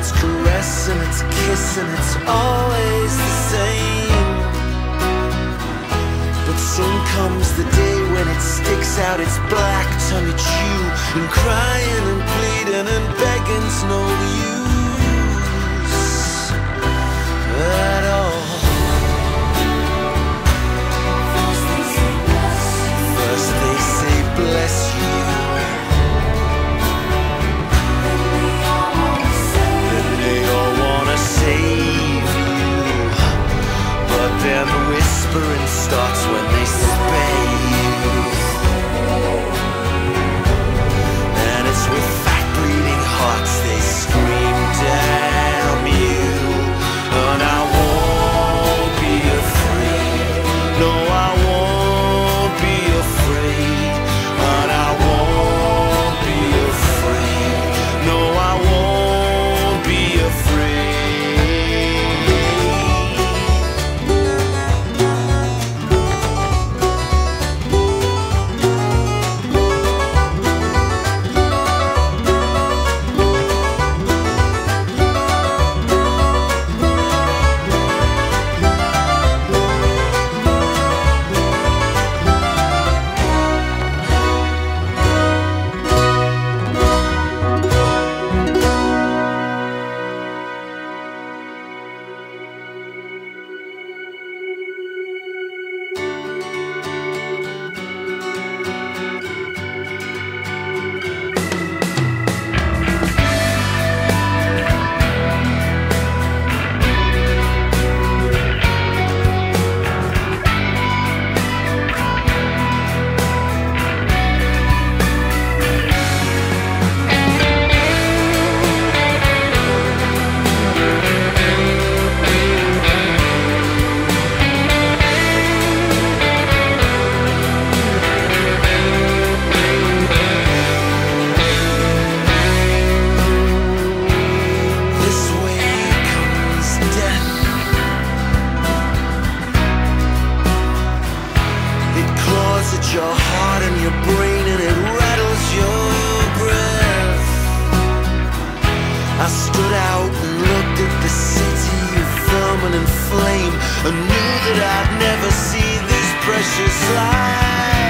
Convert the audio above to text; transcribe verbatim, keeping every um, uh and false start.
it's caress and it's kiss and it's always the same. But soon comes the day when it sticks out its black tongue at you, and crying and pleading and begging's no use at all. First they say bless you, then they all wanna save you, but then the whispering starts when they spay you, and it's with fat bleeding hearts they scream damn you. And I won't be afraid, no I won't be afraid, and I won't be afraid, no I won't be afraid. Your heart and your brain, and it rattles your breath. I stood out and looked at the city of vermin and flame, and knew that I'd never see this precious life